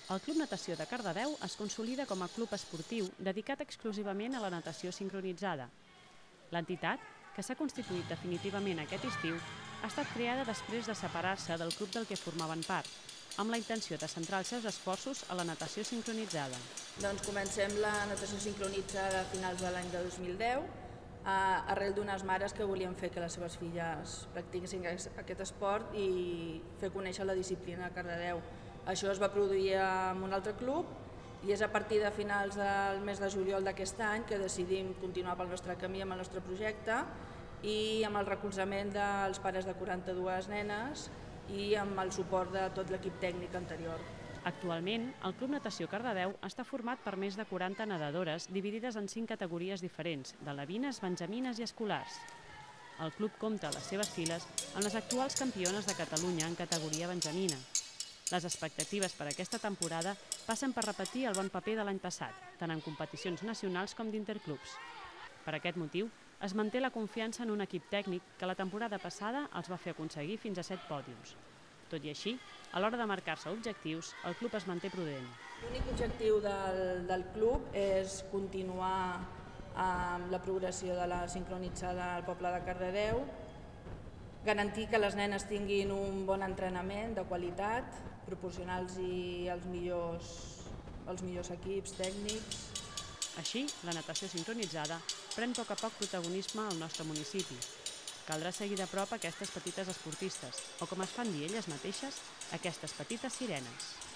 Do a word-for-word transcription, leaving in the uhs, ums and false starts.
El Club Natació de Cardedeu es consolida com a club esportiu dedicat exclusivament a la natació sincronitzada. L'entitat, que s'ha constituït definitivament aquest estiu, ha estat creada després de separar-se del club del que formaven part, amb la intenció de centrar els seus esforços a la natació sincronitzada. Doncs comencem la natació sincronitzada a finals de l'any de dos mil deu, arrel d'unes mares que volien fer que les seves filles practiquessin aquest esport i fer conèixer la disciplina a Cardedeu. Això es va produir en un altre club i és a partir de finals del mes de juliol d'aquest any que decidim continuar pel nostre camí amb el nostre projecte i amb el recolzament dels pares de quaranta-dues nenes i amb el suport de tot l'equip tècnic anterior. Actualment, el Club Natació Cardedeu està format per més de quaranta nedadores dividides en cinc categories diferents, de alevines, benjamines i escolars. El club compta a les seves files amb les actuals campiones de Catalunya en categoria benjamina. Les expectatives per a aquesta temporada passen per repetir el bon paper de l'any passat, tant en competicions nacionals com d'interclubs. Per aquest motiu, es manté la confiança en un equip tècnic que la temporada passada els va fer aconseguir fins a set pòdiums. Tot i així, a l'hora de marcar-se objectius, el club es manté prudent. L'únic objectiu del, del club és continuar amb la progressió de la sincronitzada al poble de Cardedeu, garantir que les nenes tinguin un bon entrenament de qualitat, proporcionar-los els millors, els millors equips tècnics. Així, la natació sincronitzada pren a poc a poc protagonisme al nostre municipi. Caldrà seguir de prop aquestes petites esportistes, o com es fan dir elles mateixes, aquestes petites sirenes.